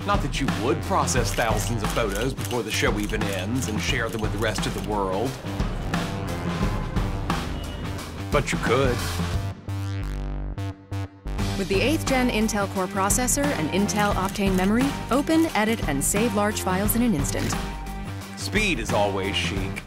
Not that you would process thousands of photos before the show even ends and share them with the rest of the world. But you could. With the 8th Gen Intel Core processor and Intel Optane memory, open, edit, and save large files in an instant. Speed is always chic.